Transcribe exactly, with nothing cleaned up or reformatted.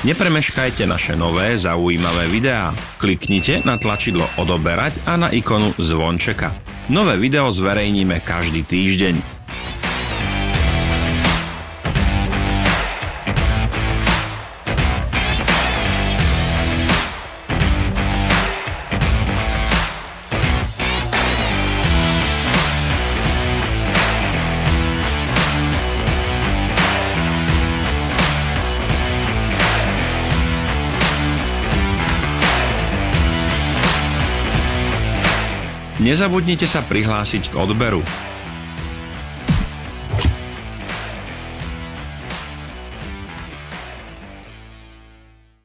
Nepremeškajte naše nové zaujímavé videá. Kliknite na tlačidlo odoberať a na ikonu zvončeka. Nové video zverejníme každý týždeň. Nezabudnite sa prihlásiť k odberu.